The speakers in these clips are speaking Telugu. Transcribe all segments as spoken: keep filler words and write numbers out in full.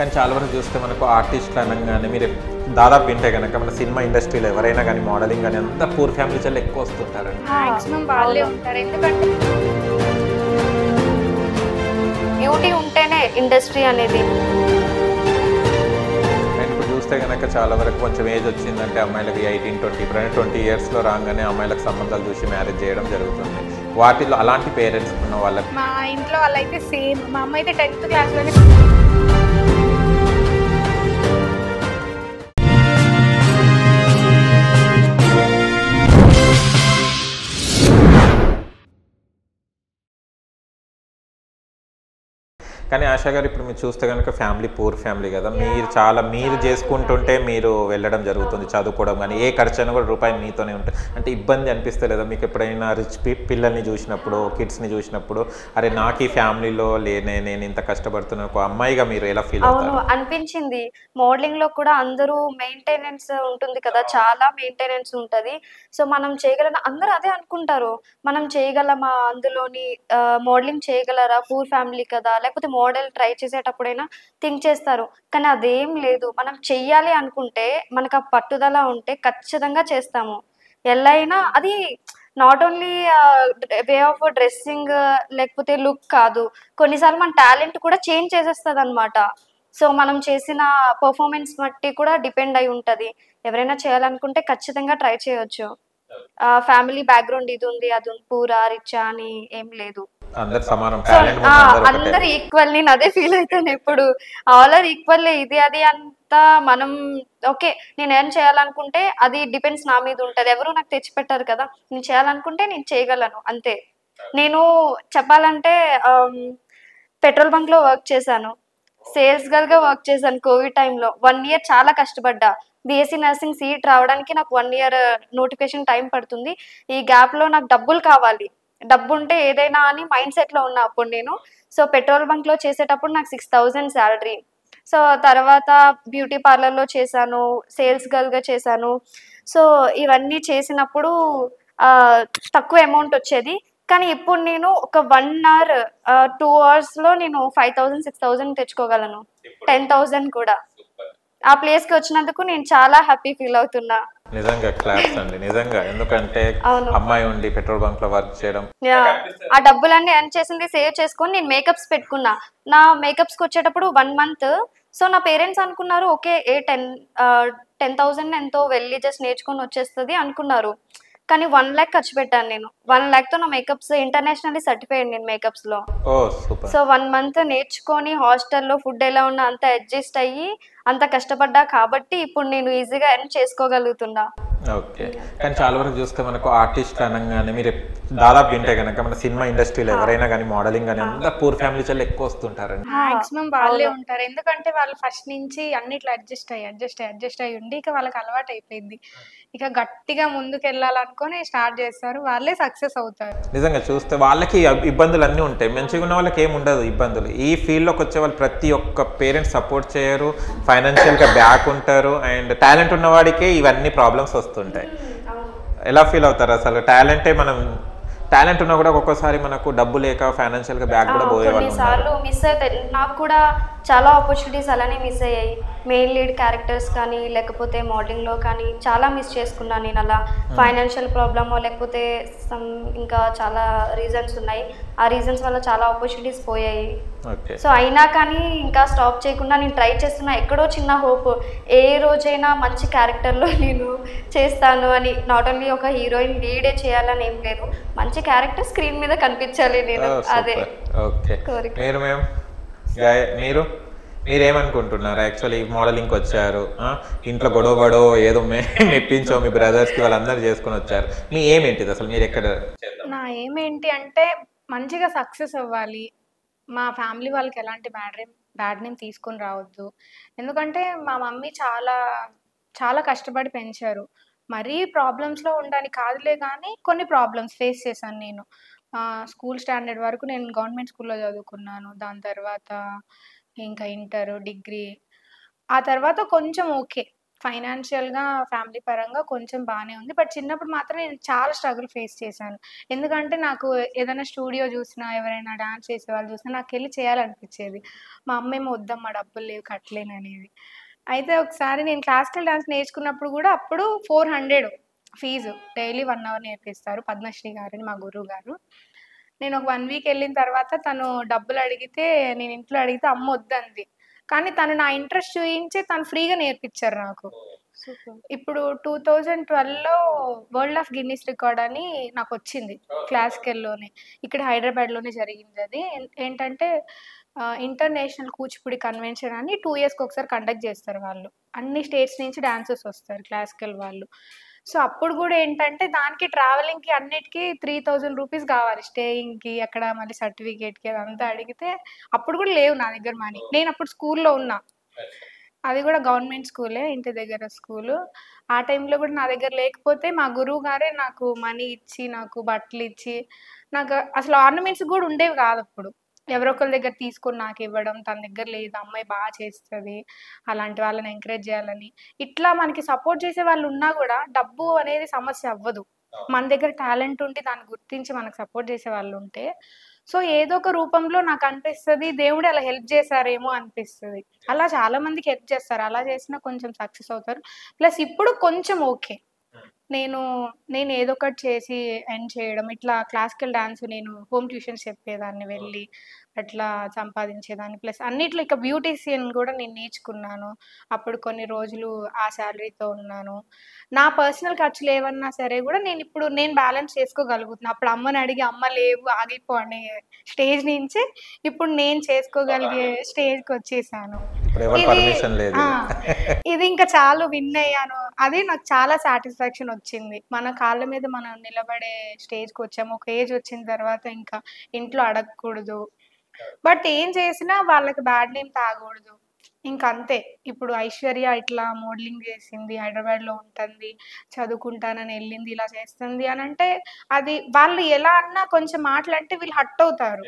కానీ చాలా వరకు చూస్తే మనకు ఆర్టిస్టులు అనగానే మీరు దాదాపు వింటే కనుక మన సినిమా ఇండస్ట్రీలో ఎవరైనా కానీ మోడలింగ్ కానీ అంతా పూర్ ఫ్యామిలీ చాలా ఎక్కువ వస్తుంటారండి. మాక్సిమం వాళ్ళే ఉంటారు. ఎందుకంటే బ్యూటీ ఉంటేనే ఇండస్ట్రీ అనేది. అండ్ ఇప్పుడు చూస్తే కనుక చాలా వరకు కొంచెం ఏజ్ వచ్చిందంటే అమ్మాయిలకి ఎయిటీన్ ట్వంటీ ఇప్పుడు ట్వంటీ ఇయర్స్లో రాగానే అమ్మాయిలకు సంబంధాలు చూసి మ్యారేజ్ చేయడం జరుగుతుంది. వాటిలో అలాంటి పేరెంట్స్ ఉన్న వాళ్ళకి మా ఇంట్లో వాళ్ళైతే సేమ్. మా అమ్మ అయితే టెన్త్ క్లాస్లోనే కానీ ఆశా గారు ఇప్పుడు మీరు చూస్తే కనుక ఫ్యామిలీ పూర్ ఫ్యామిలీ కదా, మీరు చాలా మీరు చేసుకుంటుంటే మీరు వెళ్ళడం జరుగుతుంది చదువుకోవడం కానీ ఏ ఖర్చు అయినా కూడా రూపాయి మీతోనే ఉంటుంది. అంటే ఇబ్బంది అనిపిస్తే లేదా మీకు ఎప్పుడైనా రిచ్ పిల్లల్ని చూసినప్పుడు కిడ్స్ని చూసినప్పుడు అరే నాకు ఈ ఫ్యామిలీలో లేనే నేను ఇంత కష్టపడుతున్నా ఒక అమ్మాయిగా మీరు ఎలా ఫీల్ అవుతారు? అనిపించింది. మోడలింగ్ లో కూడా అందరూ మెయింటెనెన్స్ ఉంటుంది కదా, చాలా మెయింటెనెన్స్ ఉంటది. సో మనం చేయగలం, అందరూ అదే అనుకుంటారు, మనం చేయగలమా అందులోని, మోడలింగ్ చేయగలరా పూర్ ఫ్యామిలీ కదా, లేకపోతే మోడల్ ట్రై చేసేటప్పుడైనా థింక్ చేస్తారు. కానీ అదేం లేదు, మనం చెయ్యాలి అనుకుంటే మనకు ఆ పట్టుదల ఉంటే ఖచ్చితంగా చేస్తాము. ఎలా అయినా అది not only way of dressing లేకపోతే లుక్ కాదు, కొన్నిసార్లు మన టాలెంట్ కూడా చేంజ్ చేసేస్తుంది అనమాట. సో మనం చేసిన పర్ఫార్మెన్స్ బట్టి కూడా డిపెండ్ అయి ఉంటుంది. ఎవరైనా చేయాలనుకుంటే ఖచ్చితంగా ట్రై చేయొచ్చు. ఫ్యామిలీ బ్యాక్గ్రౌండ్ ఇది ఉంది అది పూరా రిచా అని ఏం లేదు, అందరు ఈక్వల్. నేను అదే ఫీల్ అవుతాను ఎప్పుడు, ఆల్ ఆర్ ఈక్వల్. ఇది అది అంతా మనం ఓకే, నేను ఏం చేయాలనుకుంటే అది డిపెండ్స్ నా మీద ఉంటుంది. ఎవరు నాకు తెచ్చిపెట్టారు కదా, నేను చేయాలనుకుంటే నేను చేయగలను అంతే. నేను చెప్పాలంటే పెట్రోల్ బంక్ లో వర్క్ చేశాను, సేల్స్ గర్ల్ గా వర్క్ చేశాను. కోవిడ్ టైంలో వన్ ఇయర్ చాలా కష్టపడ్డా. బీఎస్సీ నర్సింగ్ సీట్ రావడానికి నాకు వన్ ఇయర్ నోటిఫికేషన్ టైం పడుతుంది. ఈ గ్యాప్ లో నాకు డబ్బులు కావాలి, డబ్బు ఉంటే ఏదైనా అని మైండ్ సెట్ లో ఉన్నా అప్పుడు నేను. సో పెట్రోల్ బంక్ లో చేసేటప్పుడు నాకు సిక్స్ థౌజండ్ శాలరీ. సో తర్వాత బ్యూటీ పార్లర్లో చేశాను, సేల్స్ గర్ల్గా చేశాను. సో ఇవన్నీ చేసినప్పుడు తక్కువ అమౌంట్ వచ్చేది. కానీ ఇప్పుడు నేను ఒక వన్ అవర్ టూ అవర్స్లో నేను ఫైవ్ థౌజండ్ సిక్స్ థౌజండ్ తెచ్చుకోగలను, టెన్ థౌజండ్ కూడా. ఆ ప్లేస్కి వచ్చినందుకు నేను చాలా హ్యాపీ ఫీల్ అవుతున్నా. నిజంగా క్లాప్స్ అండి, నిజంగా. ఎందుకంటే అమ్మాయి ఉండి పెట్రోల్ బంక్ లో వర్క్ చేయడం, ఆ డబ్బులన్నీ ఎర్న్ చేసింది సేవ్ చేసుకొని నేను మేకప్స్ పెట్టుకున్నా. నా మేకప్స్ కి వచ్చేటప్పుడు వన్ మంత్. సో నా పేరెంట్స్ అనుకున్నారు ఓకే ఏ టెన్ టెన్ థౌసండ్ ఎంతో వెళ్ళి జస్ట్ నేర్చుకొని వచ్చేస్తుంది అనుకున్నారు. కానీ వన్ ల్యాక్ ఖర్చు పెట్టాను నేను. వన్ ల్యాక్ తో నా మేకప్స్ ఇంటర్నేషనల్లీ సర్టిఫైడ్ నేను మేకప్స్ లో. సో వన్ మంత్ నేర్చుకొని హాస్టల్లో ఫుడ్ ఎలా ఉన్నా అంత అడ్జస్ట్ అయ్యి అంత కష్టపడ్డా కాబట్టి ఇప్పుడు నేను ఈజీగా ఎర్న్ చేసుకోగలుగుతున్నా. ఓకే. కానీ చాలా వరకు చూస్తే మనకు ఆర్టిస్ట్ అనగానే మీరు దాదాపు వింటే కనుక మన సినిమా ఇండస్ట్రీలో ఎవరైనా కానీ మోడలింగ్ కానీ అంతా పూర్ ఫ్యామిలీ చాలా ఎక్కువ వస్తుంటారండి. మాక్సిమం వాళ్ళే ఉంటారు. ఎందుకంటే వాళ్ళు ఫస్ట్ నుంచి అన్నిట్లో అడ్జస్ట్ అయ్యి అడ్జస్ట్ అయ్యి అడ్జస్ట్ అయ్యి ఉండి ఇక వాళ్ళకి అలవాటు అయిపోయింది. ఇక గట్టిగా ముందుకు వెళ్ళాలనుకొని స్టార్ట్ చేస్తారు, వాళ్ళే సక్సెస్ అవుతారు. నిజంగా చూస్తే వాళ్ళకి ఇబ్బందులు అన్నీ ఉంటాయి, మంచిగా ఉన్న వాళ్ళకి ఏమి ఉండదు ఇబ్బందులు. ఈ ఫీల్డ్లోకి వచ్చే వాళ్ళు ప్రతి ఒక్క పేరెంట్స్ సపోర్ట్ చేయరు, ఫైనాన్షియల్గా బ్యాక్ ఉంటారు, అండ్ టాలెంట్ ఉన్నవాడికే ఇవన్నీ ప్రాబ్లమ్స్ వస్తుంటాయి. ఎలా ఫీల్ అవుతారు అసలు? టాలెంటే మనం టాలెంట్ ఉన్నా కూడా ఒక్కొక్కసారి మనకు డబ్బు లేక ఫైనాన్షియల్గా బ్యాక్ కూడా పోయే వాళ్ళు కొన్నిసార్లు మిస్ అవుతాయి. నాకు కూడా చాలా ఆపర్చునిటీస్ అలానే మిస్ అయ్యాయి. మెయిన్ లీడ్ క్యారెక్టర్స్ కానీ లేకపోతే మోడలింగ్లో కానీ చాలా మిస్ చేసుకున్నాను నేను. అలా ఫైనాన్షియల్ ప్రాబ్లమో లేకపోతే సమ్ ఇంకా చాలా రీజన్స్ ఉన్నాయి. ఆ రీజన్స్ వల్ల చాలా ఆపర్చునిటీస్ పోయాయి. సో అయినా కానీ ఇంకా స్టాప్ చేయకుండా నేను ట్రై చేస్తున్నా. ఎక్కడో చిన్న హోప్, ఏ రోజైనా మంచి క్యారెక్టర్లో నేను చేస్తాను అని. నాట్ ఓన్లీ ఒక హీరోయిన్ లీడే చేయాలని ఏం లేదు, మంచి క్యారెక్టర్ స్క్రీన్ మీద కనిపించాలి నేను, అదే కోరిక. మీరు మీరేమనుకుంటున్నారు? యాక్చువల్లీ మోడలింగ్కి వచ్చారు, ఇంట్లో గొడవ గొడవ ఏదో మెప్పించో మీ బ్రదర్స్కి వాళ్ళందరూ చేసుకుని వచ్చారు. మీ ఏమేంటిది అసలు? మీరు ఎక్కడ? నా ఏమేంటి అంటే మంచిగా సక్సెస్ అవ్వాలి, మా ఫ్యామిలీ వాళ్ళకి ఎలాంటి బ్యాడ్ నేమ్ బ్యాడ్ నేమ్ తీసుకొని రావద్దు. ఎందుకంటే మా మమ్మీ చాలా చాలా కష్టపడి పెంచారు. మరీ ప్రాబ్లమ్స్లో ఉండడానికి కాదులే, కానీ కొన్ని ప్రాబ్లమ్స్ ఫేస్ చేశాను నేను. స్కూల్ స్టాండర్డ్ వరకు నేను గవర్నమెంట్ స్కూల్లో చదువుకున్నాను. దాని తర్వాత ఇంకా ఇంటర్, డిగ్రీ. ఆ తర్వాత కొంచెం ఓకే ఫైనాన్షియల్‌గా, ఫ్యామిలీ పరంగా కొంచెం బానే ఉంది. బట్ చిన్నప్పుడు మాత్రం నేను చాలా స్ట్రగుల్ ఫేస్ చేశాను. ఎందుకంటే నాకు ఏదైనా స్టూడియో చూసినా, ఎవరైనా డాన్స్ చేసేవాళ్ళు చూసినా నాకెళ్ళి చేయాలనిపిచ్చేది. మా అమ్మేమో వద్దమ్మా డబ్బులు లేవు కట్టలేననేది. అయితే ఒకసారి నేను క్లాసికల్ డాన్స్ నేర్చుకున్నప్పుడు గూడా అప్పుడు నాలుగు వందలు ఫీజు. డైలీ ఒక అవర్ నేర్పిస్తారు. పద్మశ్రీ గారని మా గురువు గారు. నేను ఒక 1 వీక్ ఎళ్ళిన తర్వాత తను డబ్బులడిగితే నేను ఇంట్లో అడిగితే అమ్మ వద్దంది. కానీ తను నా ఇంట్రెస్ట్ చూయించి తను ఫ్రీగా నేర్పిచ్చారు నాకు. సూపర్. ఇప్పుడు రెండు వేల పన్నెండులో వరల్డ్ ఆఫ్ గిన్నిస్ రికార్డ్ అని నాకొచ్చింది క్లాసికల్‌లోనే. ఇక్కడ హైదరాబాద్‌లోనే జరిగిందది. ఏం ఏంటంటే ఆహ్, ఇంటర్నేషనల్ కూచిపూడి కన్వెన్షన్ అని రెండు ఇయర్స్‌కి ఒకసారి కండక్ట్ చేస్తారు వాళ్ళు. అన్ని స్టేట్స్ నుంచి డాన్సర్స్ వస్తారు క్లాసికల్ వాళ్ళు. సో, అప్పుడు గూడా ఏంటంటే దానికి ట్రావెలింగ్‌కి అన్నిటికి మూడు వేల రూపీస్ కావాలి. స్టేయింగ్‌కి అక్కడ మళ్ళీ సర్టిఫికేట్‌కి అదంతా అడిగితే అప్పుడు గూడా లేవు నా దగ్గర మనీ. నేనప్పుడు స్కూల్‌లో ఉన్నా. అది గూడా గవర్నమెంట్ స్కూలే. ఇంటి దగ్గర స్కూలు. ఆ టైంలో గూడా నా దగ్గర లేకపోతే మా గురువు గారే నాకు మనీ ఇచ్చి, నాకు బట్టలిచ్చి, నాకు అసలు ఆర్నమెంట్స్ గూడా ఉండేవి గాదప్పుడు. ఎవరో ఒకళ్ళ దగ్గర తీసుకొని నాకివ్వడం, తన దగ్గర లేదు అమ్మాయి బా చేస్తది. అలాంటి వాళ్ళని ఎంకరేజ్ జేయాలని. ఇట్లా మనకి సపోర్ట్ చేసే వాళ్ళున్నా గూడా డబ్బు అనేది సమస్య అవ్వదు. మన దగ్గర టాలెంట్ ఉండి దాన్ని గుర్తించి మనకు సపోర్ట్ చేసే వాళ్ళుంటే, సో, ఏదో ఒక రూపంలో నాకనిపిస్తది దేవుడే అలా హెల్ప్ చేశారేమో అనిపిస్తది. అలా చాలా మందికి హెల్ప్ చేస్తారు. అలా చేసినా కొంచెం సక్సెస్ అవుతారు. ప్లస్ ఇప్పుడు కొంచెం ఓకే. నేను నేను ఏదో ఒకటి చేసి ఎర్న్ చేయడం. ఇట్లా క్లాసికల్ డాన్స్ నేను హోమ్ ట్యూషన్స్ చెప్పేదాన్ని వెళ్ళి. అట్లా సంపాదించేదాన్ని. ప్లస్ అన్నిట్లో ఇక బ్యూటీషియన్ గూడా నేను నేర్చుకున్నాను. అప్పుడు కొన్ని రోజులు ఆ సాలరీతో ఉన్నాను. నా పర్సనల్ ఖర్చులేవన్నా సరే గూడా నేనిప్పుడు నేను బ్యాలెన్స్ చేసుకోగలుగుతున్నా. అప్పుడు అమ్మని అడిగి అమ్మ లేవు ఆగిపో అనే స్టేజ్ నుంచి ఇప్పుడు నేను చేసుకోగలిగే స్టేజ్‌కొచ్చేసాను. ఇప్పుడు ఎవరి ఇది పర్మిషన్ లేదు ఆ! ఇక. ఇది ఇంకా చాలు విన్ అయ్యాను. అది నాకు చాలా సాటిస్ఫాక్షన్ వచ్చింది. మన కాళ్ళ మీద మనం నిలబడే స్టేజ్‌కొచ్చాము. ఒక ఏజ్ వచ్చిన తర్వాత ఇంకా ఇంట్లో అడగకూడదు. బట్ ఏం చేసినా వాళ్ళకి బ్యాడ్ నేమ్ తాగూడదు. ఇంకంతే. ఇప్పుడు ఐశ్వర్య ఇట్లా మోడలింగ్ చేసింది, హైదరాబాద్‌లో ఉంటుంది, చదువుకుంటానని ఎళ్ళింది, ఇలా చేస్తుంది అనంటే అది వాళ్ళు ఎలా అన్నా కొంచెం మాటలంటే వీళ్ళు హర్ట్ అవుతారు.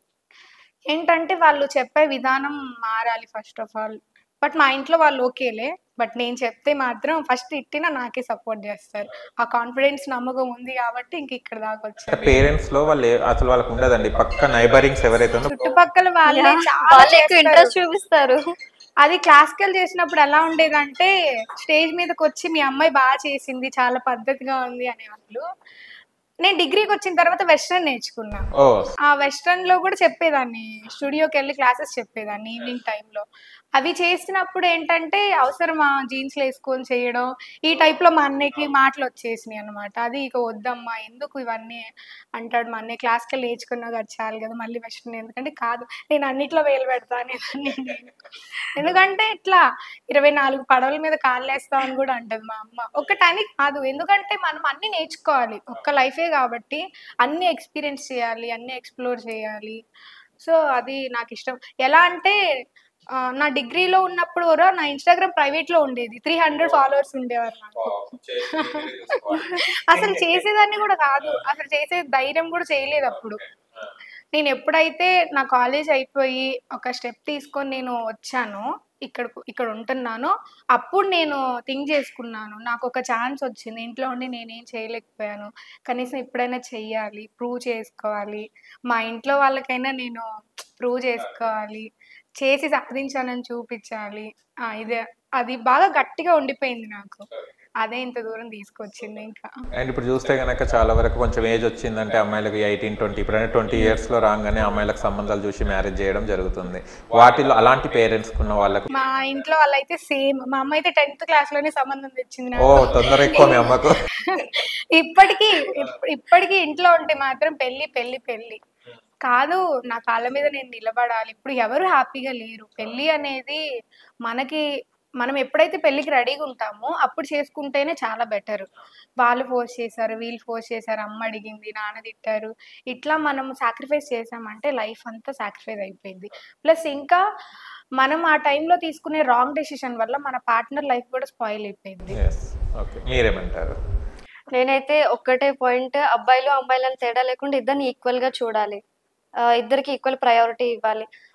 ఏంటంటే వాళ్ళు చెప్పే విధానం మారాలి ఫస్ట్ ఆఫ్ ఆల్. బట్ మా ఇంట్లో వాళ్ళు ఓకేలే. బట్ నేను చెప్తే మాత్రం ఫస్ట్ తిట్టినా నాకే సపోర్ట్ జేస్తారు. ఆ కాన్ఫిడెన్స్, నమ్మకం ఉంది గాబట్టి ఇంక ఇక్కడ దాకొచ్చాను. పేరెంట్స్‌లో వాళ్ళు ఏ- అసలు వాళ్ళకి ఉండదండి. పక్క నైబరింగ్స్ ఎవరైతే ఉన్నారో చుట్టుపక్కల వాళ్ళే యాహ్! చాలా వాళ్ళే ఎక్కువ చేస్తారు. ఇంట్రెస్ట్ చూపిస్తారు. అది క్లాసికల్ చేసినప్పుడు ఎలా ఉండేదంటే స్టేజ్ మీదకొచ్చి మీ అమ్మాయి బా చేసింది, చాలా పద్ధతిగా ఉంది అనేవాళ్ళు. నేను డిగ్రీకొచ్చిన తర్వాత వెస్టర్న్ నేర్చుకున్నా. ఓహ్! ఆ వెస్టర్న్‌లో గూడా చెప్పేదాన్ని. స్టూడియోకెళ్ళి క్లాసెస్ చెప్పేదాన్ని ఈవినింగ్ టైమ్‌లో. అవి చేసినప్పుడు ఏంటంటే అవసరమా జీన్స్‌లేసుకొని చేయడం, ఈ టైప్‌లో మా అన్నయ్యకి మాటలొచ్చేసినాయన్నమాట. అది ఇక వద్దమ్మా ఎందుకు ఇవన్నీ అంటాడు మా అన్నయ్య. క్లాసికల్ నేర్చుకున్నావు కదా చాలు గదా! మళ్ళీ వెస్టర్న్ ఎందుకంటే, కాదు నేను అన్నిట్లో వేలు పెడతా అనేదాన్ని నేను. ఎందుకంటే ఇట్లా ఇరవై నాలుగు పడవల మీద కాళ్ళేస్తావు అని గూడా అంటది మా అమ్మ. ఒక్కటని కాదు. ఎందుకంటే మనం అన్నీ నేర్చుకోవాలి. ఒక్క లైఫే గాబట్టి అన్నీ ఎక్స్‌పీరియన్స్ చేయాలి. అన్నీ ఎక్స్‌ప్లోర్ చేయాలి. సో, అది నాకిష్టం. ఎలా అంటే ఆహ్, నా డిగ్రీలో ఉన్నప్పుడు గూడా నా ఇన్‌స్టాగ్రామ్ ప్రైవేట్‌లో ఉండేది. మూడు వందల ఫాలోవర్స్ ఉండేవారు నాకు. అసలు చేసేదాన్ని గూడా కాదు. అసలు చేసే ధైర్యం గూడా చేయలేదప్పుడు. నేనెప్పుడైతే నా కాలేజ్ అయిపోయి ఒక స్టెప్ తీసుకొని నేను వచ్చానో, ఇక్కడకు ఇక్కడ ఉంటున్నానో, అప్పుడు నేను థింక్ చేసుకున్నాను. నాకొక ఛాన్స్ వచ్చింది. ఇంట్లో ఉండి నేనేం చేయలేకపోయాను. కనీసం ఇప్పుడైనా చెయ్యాలి. ప్రూవ్ చేసుకోవాలి. మా ఇంట్లో వాళ్ళకైనా నేను ప్రూవ్ చేసుకోవాలి. చేసి సాధించానని చూపిచ్చాలి. ఆ! ఇదే. అది బాగా గట్టిగా ఉండిపోయింది నాకు. అదే ఇంత దూరం తీసుకొచ్చింది ఇంకా. అండ్ ఇప్పుడు చూస్తే గనక చాలా వరకు కొంచెం ఏజ్ వచ్చిందంటే అమ్మాయిలకి ఎయిటీన్ ట్వంటీ ఇప్పుడైనా ట్వంటీ ఇయర్స్‌లో రాగానే అమ్మాయిలకు సంబంధాలు చూసి మ్యారేజ్ చేయడం జరుగుతుంది. వాటిలో అలాంటి పేరెంట్స్‌కి ఉన్న వాళ్ళకు మా ఇంట్లో వాళ్ళైతే సేమ్. మా అమ్మ అయితే టెన్త్ క్లాస్‌లోనే సంబంధం తెచ్చింది ఓ నాకు. తొందర ఎక్కువ మీ అమ్మకు. ఇప్పటికి ఇప్ ఇప్పటికి ఇంట్లో ఉంటే మాత్రం పెళ్లి, పెళ్లి, పెళ్లి. కాదు నా కాళ్ళ మీద నేను నిలబడాలి. ఇప్పుడు ఎవరు హ్యాపీగా లేరు. పెళ్లి అనేది మనకి మనం ఎప్పుడైతే పెళ్ళికి రెడీగా ఉంటామో అప్పుడు చేసుకుంటేనే చాలా బెటర్. వాళ్ళు ఫోర్స్ చేశారు, వీళ్ళు ఫోర్స్ చేశారు, అమ్మ అడిగింది, నాన్న తిట్టారు. ఇట్లా మనం సాక్రిఫైస్ చేసామంటే లైఫ్ అంతా సాక్రిఫైస్ అయిపోయిద్ది. ప్లస్ ఇంకా మనం ఆ టైంలో తీసుకునే రాంగ్ డెసిషన్ వల్ల మన పార్ట్నర్ లైఫ్ కూడా స్పాయిల్ అయిపోయిద్ది. యెస్. ఓకే. మీరేమంటారు? నేనైతే ఒక్కటే పాయింట్, అబ్బాయిలు అమ్మాయిలని తేడా లేకుండా ఇద్దరిని ఈక్వల్ గా చూడాలి. ఆ, ఇద్దరికి ఈక్వల్ ప్రయారిటీ ఇవ్వాలి.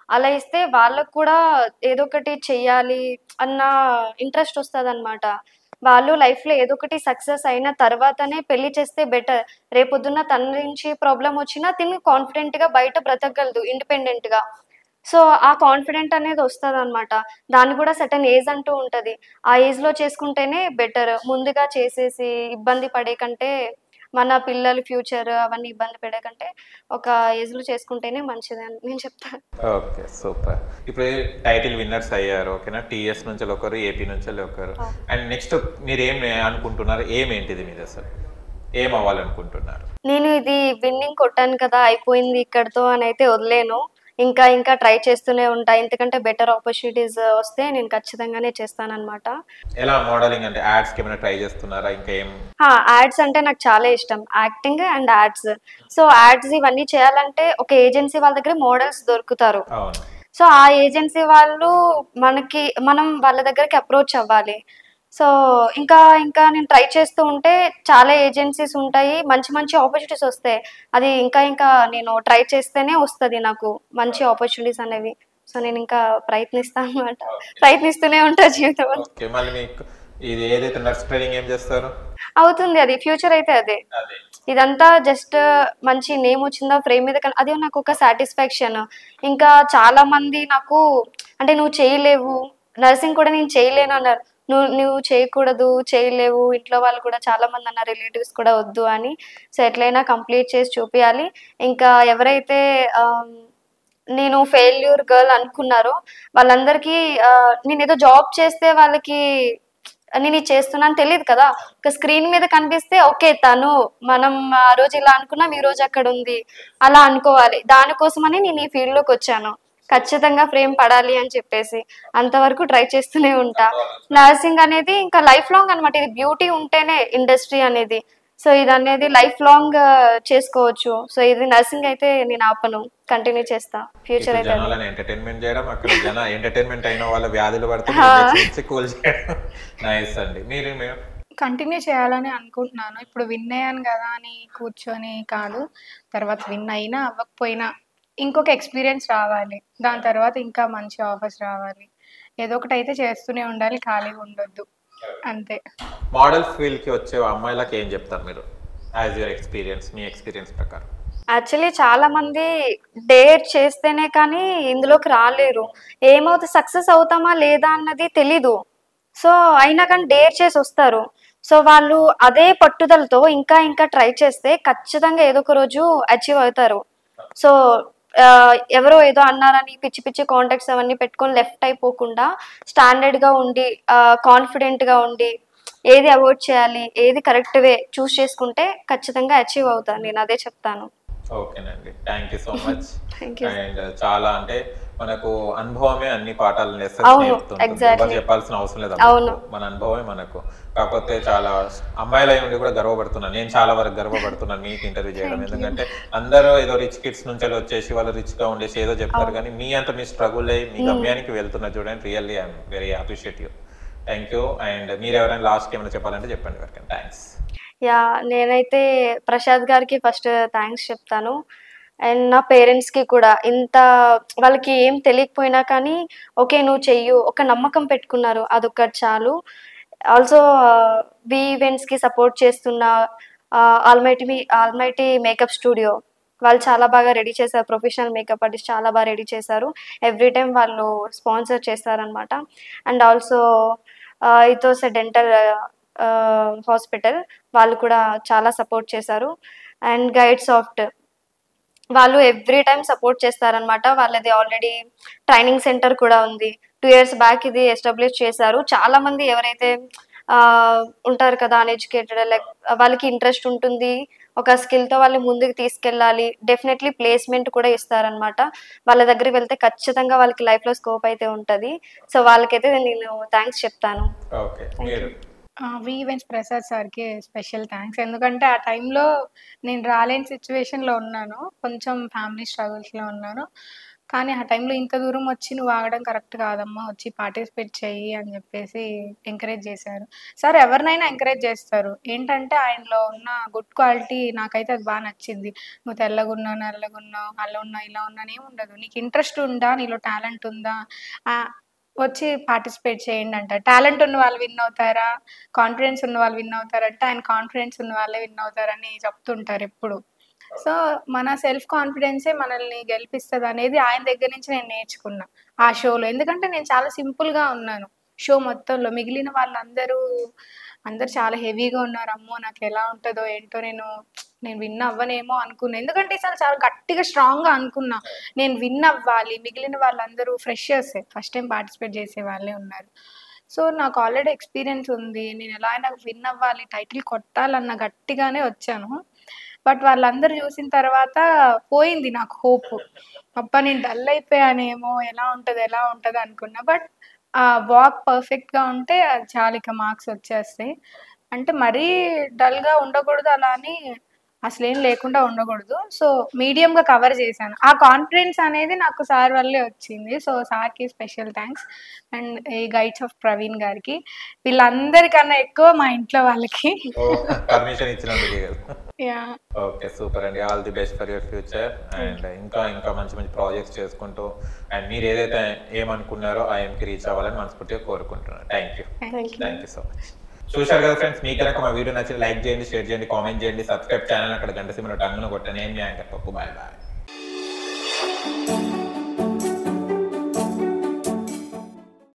అలా ఇస్తే వాళ్ళకు కూడా ఏదో ఒకటి చెయ్యాలి అన్న ఇంట్రెస్ట్ వస్తుంది అనమాట. వాళ్ళు లైఫ్లో ఏదో ఒకటి సక్సెస్ అయిన తర్వాతనే పెళ్లి చేస్తే బెటర్. రేపొద్దున్న తన నుంచి ప్రాబ్లం వచ్చినా తిని కాన్ఫిడెంట్గా బయట బ్రతకగలదు ఇండిపెండెంట్గా. సో ఆ కాన్ఫిడెంట్ అనేది వస్తుంది అనమాట. దాన్ని కూడా సర్టన్ ఏజ్ అంటూ ఉంటుంది. ఆ ఏజ్లో చేసుకుంటేనే బెటర్. ముందుగా చేసేసి ఇబ్బంది పడే కంటే, మన పిల్లల ఫ్యూచర్ అవన్నీ ఇబ్బంది పడే కంటే ఒక ఏజ్లో చేసుకుంటేనే మంచిది అని నేను చెప్తాను. Okay, super. ఇప్పుడు టైటిల్ విన్నర్స్ అయ్యారు, ఓకేనా? టీఎస్ నుంచి ఒకరు, ఏపీ నుంచి ఒకరు. అండ్ నెక్స్ట్ మీరు ఏం అనుకుంటున్నారు? ఏమేంటిది మీరు అసలు ఏం అవ్వాలనుకుంటున్నారు? నేను ఇది విన్నింగ్ కొట్టాను కదా అయిపోయింది ఇక్కడతో అని అయితే వదిలేను. ఇంకా ఇంకా ట్రై చేస్తూనే ఉంటా. ఎందుకంటే బెటర్ ఆపర్చునిటీస్ వస్తే నేను ఖచ్చితంగానే చేస్తానన్నమాట. ఎలా మోడలింగ్ అంటే యాడ్స్ కి ఏమైనా ట్రై చేస్తున్నారా? ఇంకా ఏం? యాడ్స్ అంటే నాకు చాలా ఇష్టం, acting and ads. So ads ఇవన్నీ చేయాలంటే ఒక ఏజెన్సీ వాళ్ళ దగ్గర మోడల్స్ దొరుకుతారు. అవును. సో ఆ ఏజెన్సీ వాళ్ళు మనకి మనం వాళ్ళ దగ్గరికి అప్రోచ్ అవ్వాలి. సో ఇంకా ఇంకా నేను ట్రై చేస్తూ ఉంటే చాలా ఏజెన్సీస్ ఉంటాయి, మంచి మంచి ఆపర్చునిటీస్ వస్తాయి. అది ఇంకా ఇంకా నేను ట్రై చేస్తేనే వస్తుంది నాకు మంచి ఆపర్చునిటీస్ అనేవి. సో నేను ఇంకా ప్రయత్నిస్తాను అనమాట, ప్రయత్నిస్తూనే ఉంటా జీవితం. ఓకే, మళ్ళీ మీకు ఇది ఏదైతే నర్స్ ట్రైనింగ్ ఏం చేస్తారు? అవుతుంది, అది ఫ్యూచర్ అయితే అదే. ఇదంతా జస్ట్ మంచి నేమ్ వచ్చిందా ఫ్రేమ్ మీద, అదే నాకు ఒక సాటిస్ఫాక్షన్. ఇంకా చాలా మంది నాకు అంటే నువ్వు చేయలేవు, నర్సింగ్ కూడా నేను చేయలేను అన్నారు. నువ్వు నువ్వు చేయకూడదు, చేయలేవు, ఇంట్లో వాళ్ళు కూడా చాలా మంది అన్నారు, రిలేటివ్స్ కూడా వద్దు అని. సో ఎట్లయినా కంప్లీట్ చేసి చూపించాలి. ఇంకా ఎవరైతే నేను ఫెయిల్యూర్ గర్ల్ అనుకున్నారో వాళ్ళందరికీ నేను ఏదో జాబ్ చేస్తే వాళ్ళకి నేను ఇది చేస్తున్నాను తెలియదు కదా, ఒక స్క్రీన్ మీద కనిపిస్తే ఓకే తను మనం ఆ రోజు ఇలా అనుకున్నాం ఈ రోజు అక్కడ ఉంది అలా అనుకోవాలి. దానికోసమని నేను ఈ ఫీల్డ్లోకి వచ్చాను. ఖచ్చితంగా ఫ్రేమ్ పడాలి అని చెప్పేసి అంతవరకు ట్రై చేస్తూనే ఉంటా. నర్సింగ్ అనేది ఇంకా లైఫ్ లాంగ్ అనమాట. ఇది బ్యూటీ ఉంటేనే ఇండస్ట్రీ అనేది. సో ఇది అనేది లైఫ్ లాంగ్ చేసుకోవచ్చు. సో ఇది నర్సింగ్ అయితే నేను ఆపను, కంటిన్యూ చేస్తా. ఫ్యూచర్ అయితే ఎంటర్టైన్మెంట్ చేయడం, అక్కడ జన ఎంటర్టైన్మెంట్ అయిన వాళ్ళ వ్యాధులు పడితే కూల్ చేయడం. నైస్ అండి. మీరు కంటిన్యూ చేయాలని అనుకుంటున్నాను. ఇప్పుడు విన్ అయ్యాను కదా అని కూర్చొని కాదు, తర్వాత విన్ అయినా అవ్వకపోయినా ఇంకొక ఎక్స్పీరియన్స్ రావాలి, దాని తర్వాత ఇంకా మంచి ఆఫర్స్ రావాలి. ఏదో ఒకటి అయితే చేస్తూనే ఉండాలి, ఖాళీగా ఉండొద్దు, అంతే. మోడల్ ఫీల్డ్ కి వచ్చే అమ్మాయిలకు ఏం చెప్తారు మీరు యాజ్ యువర్ ఎక్స్పీరియన్స్, మీ ఎక్స్పీరియన్స్ ప్రకారం? యాక్చువల్లీ చాలా మంది డేర్ చేస్తేనే కానీ ఇందులోకి రాలేరు. ఏమవుతుంది, సక్సెస్ అవుతామా లేదా అన్నది తెలీదు. సో అయినా కానీ డేర్ చేసి వస్తారు. సో వాళ్ళు అదే పట్టుదలతో ఇంకా ఇంకా ట్రై చేస్తే ఖచ్చితంగా ఏదో ఒక రోజు అచీవ్ అవుతారు. సో ఎవరో ఏదో అన్నారని పిచ్చి పిచ్చి కాంటాక్ట్స్ అవన్నీ పెట్టుకొని లెఫ్ట్ అయిపోకుండా స్టాండర్డ్గా ఉండి కాన్ఫిడెంట్గా ఉండి ఏది అవాయిడ్ చేయాలి, ఏది కరెక్ట్ వే చూస్ చేసుకుంటే ఖచ్చితంగా అచీవ్ అవుతాను, నేను అదే చెప్తాను. ఓకేనండి, thank you so much. And చాలా అంటే మనకు అనుభవమే అన్ని పాఠాలు నేర్పుతుంది, చెప్పాల్సిన అవసరం లేదు. మన అనుభవమే మనకు. కాకపోతే చాలా అమ్మాయిలు అయి ఉండి కూడా గర్వపడుతున్నాను, నేను చాలా వరకు గర్వపడుతున్నాను మీకు ఇంటర్వ్యూ చేయడం. ఎందుకంటే అందరూ ఏదో రిచ్ కిడ్స్ నుంచి వచ్చేసి వాళ్ళు రిచ్ గా ఉండేసి ఏదో చెప్తారు, కానీ మీ అంత మీ స్ట్రగుల్ అయ్యి మీ గమ్యానికి వెళ్తున్నారు చూడండి. Really I'm very appreciate you. Thank you. And మీరు ఎవరైనా లాస్ట్ ఏమైనా చెప్పాలంటే చెప్పండి. వరకు థ్యాంక్స్. యా, నేనైతే ప్రసాద్ గారికి ఫస్ట్ థ్యాంక్స్ చెప్తాను. అండ్ నా పేరెంట్స్కి కూడా, ఇంత వాళ్ళకి ఏం తెలియకపోయినా కానీ ఓకే నువ్వు చెయ్యు ఒక నమ్మకం పెట్టుకున్నారు, అదొకటి చాలు. ఆల్సో వి ఈవెంట్స్కి సపోర్ట్ చేస్తున్న ఆల్మైటీ ఆల్మైటీ మేకప్ స్టూడియో వాళ్ళు చాలా బాగా రెడీ చేశారు, ప్రొఫెషనల్ మేకప్ ఆర్టిస్ట్ చాలా బాగా రెడీ చేశారు. ఎవ్రీ టైం వాళ్ళు స్పాన్సర్ చేస్తారనమాట. And also Ethos Dental Hospital వాళ్ళు కూడా చాలా సపోర్ట్ చేశారు. అండ్ గైడ్ సాఫ్ట్ వాళ్ళు ఎవ్రీ టైం సపోర్ట్ చేస్తారనమాట. వాళ్ళది ఆల్రెడీ ట్రైనింగ్ సెంటర్ కూడా ఉంది, టూ ఇయర్స్ బ్యాక్ ఇది ఎస్టాబ్లిష్ చేశారు. చాలా మంది ఎవరైతే ఉంటారు కదా అన్ఎడ్యుకేటెడ్, లైక్ వాళ్ళకి ఇంట్రెస్ట్ ఉంటుంది, ఒక స్కిల్తో వాళ్ళు ముందుకు తీసుకెళ్ళాలి, డెఫినెట్లీ ప్లేస్మెంట్ కూడా ఇస్తారనమాట. వాళ్ళ దగ్గరికి వెళ్తే ఖచ్చితంగా వాళ్ళకి లైఫ్లో స్కోప్ అయితే ఉంటుంది. సో వాళ్ళకైతే నేను థ్యాంక్స్ చెప్తాను. వి ఈవెంట్స్ ప్రసాద్ సార్కి స్పెషల్ థ్యాంక్స్. ఎందుకంటే ఆ టైంలో నేను రాలేని సిచ్యువేషన్లో ఉన్నాను, కొంచెం ఫ్యామిలీ స్ట్రగుల్స్లో ఉన్నాను. కానీ ఆ టైంలో ఇంత దూరం వచ్చి నువ్వు ఆగడం కరెక్ట్ కాదమ్మా, వచ్చి పార్టిసిపేట్ చెయ్యి అని చెప్పేసి ఎంకరేజ్ చేశారు. సార్ ఎవరినైనా ఎంకరేజ్ చేస్తారు. ఏంటంటే ఆయనలో ఉన్న గుడ్ క్వాలిటీ నాకైతే అది బాగా నచ్చింది. నువ్వు తెల్లగున్నావు, నల్లగున్నావు, అలా ఉన్నావు, ఇలా ఉన్నాను ఏమి ఉండదు. నీకు ఇంట్రెస్ట్ ఉందా, నీలో టాలెంట్ ఉందా, వచ్చి పార్టిసిపేట్ చేయండి అంటారు. టాలెంట్ ఉన్న వాళ్ళు విన్ అవుతారా, కాన్ఫిడెన్స్ ఉన్న వాళ్ళు విన్ అవుతారంటే ఆయన కాన్ఫిడెన్స్ ఉన్న వాళ్ళే విన్ అవుతారని చెప్తుంటారు ఎప్పుడు. సో మన సెల్ఫ్ కాన్ఫిడెన్సే మనల్ని గెలిపిస్తుంది అనేది ఆయన దగ్గర నుంచి నేను నేర్చుకున్నా ఆ షోలో. ఎందుకంటే నేను చాలా సింపుల్గా ఉన్నాను షో మొత్తంలో. మిగిలిన వాళ్ళందరూ అందరు చాలా హెవీగా ఉన్నారు. అమ్మో నాకు ఎలా ఉంటుందో ఏంటో, నేను నేను విన్ అవ్వనేమో అనుకున్నా. ఎందుకంటే ఈసారి చాలా గట్టిగా స్ట్రాంగ్గా అనుకున్నా నేను విన్ అవ్వాలి. మిగిలిన వాళ్ళందరూ ఫ్రెషర్సే, ఫస్ట్ టైం పార్టిసిపేట్ చేసే వాళ్ళే ఉన్నారు. సో నాకు ఆల్రెడీ ఎక్స్పీరియన్స్ ఉంది, నేను ఎలా అయినా విన్ అవ్వాలి, టైటిల్ కొట్టాలన్న గట్టిగానే వచ్చాను. బట్ వాళ్ళందరూ చూసిన తర్వాత పోయింది నాకు హోప్. అబ్బా నేను డల్ అయిపోయానేమో, ఎలా ఉంటుంది ఎలా ఉంటుంది అనుకున్నా. బట్ ఆ వాక్ పర్ఫెక్ట్గా ఉంటే అది చాలా ఇక మార్క్స్ వచ్చేస్తాయి. అంటే మరీ డల్గా ఉండకూడదు, అలా అని అసలేం లేకుండా ఉండకూడదు. సో మీడియంగా కవర్ చేశాను. ఆ కాన్ఫిడెన్స్ అనేది నాకు సార్ వల్లే వచ్చింది. సో సార్కి స్పెషల్ థ్యాంక్స్. అండ్ ఈ గైడ్స్ ఆఫ్ ప్రవీణ్ గారికి, వీళ్ళందరికన్నా ఎక్కువ మా ఇంట్లో వాళ్ళకి పర్మిషన్ ఇచ్చినందుకు. యా ఓకే, సూపర్ అండి. All the best for your future. And ఇంకా ఇంకా మంచి మంచి ప్రాజెక్ట్స్ చేసుకుంటూ అండ్ మీరు ఏదైతే ఏమనుకున్నారో ఆ ఎంకి రీచ్ అవ్వాలని మనస్ఫూర్తిగా కోరుకుంటున్నాను. Thank you thank you so much. చూశారు కదా ఫ్రెండ్స్, మీకు కనుక మా వీడియో నచ్చి లైక్ చేయండి, షేర్ చేయండి, కామెంట్ చేయండి, సబ్స్క్రైబ్ ఛానల్ అక్కడ గంట సిమ్లో టంగున కొట్టండి. నేను మీ యాంకర్ పప్పు. Bye bye.